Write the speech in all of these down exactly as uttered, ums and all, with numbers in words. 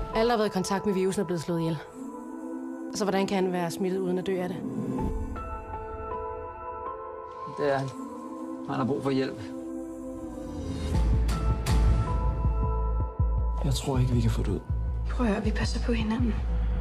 Alle har været i kontakt med virusen og blevet slået ihjel. Så hvordan kan han være smittet uden at dø af det? Det er han. Han har brug for hjælp. Jeg tror ikke, vi kan få det ud. Prøv at høre, vi passer på hinanden.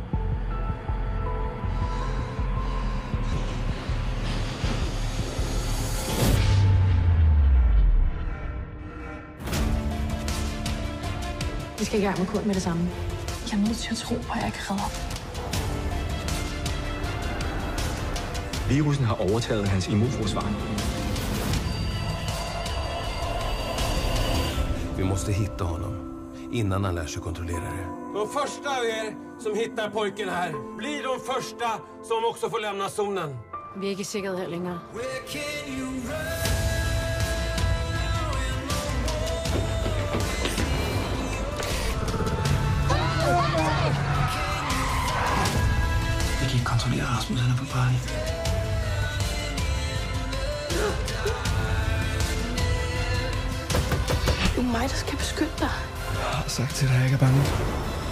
Vi skal i gang med Kurt med det samme. Jeg er nødt til at tro på, at jeg kan redde ham. Virusen har overtaget hans immunforsvar. Vi måste hitta honom innan han lär sig kontrollera det. De första av er som hittar pojken här blir de första som också får lämna zonen. Vi er ikke i sikkerhed her længere. Vi kan ikke kontrollere Rasmus, han er for farlig. Det er mig, der skal beskytte dig. Jeg har sagt til dig, at jeg ikke er bange.